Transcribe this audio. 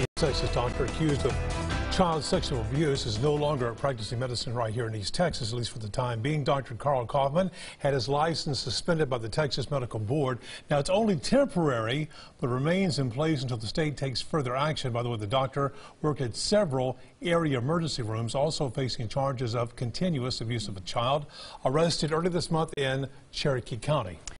A Texas doctor accused of child sexual abuse is no longer practicing medicine right here in East Texas, at least for the time being. Dr. Carl Kaufman had his license suspended by the Texas Medical Board. Now, it's only temporary, but remains in place until the state takes further action. By the way, the doctor worked at several area emergency rooms, also facing charges of continuous abuse of a child, arrested early this month in Cherokee County.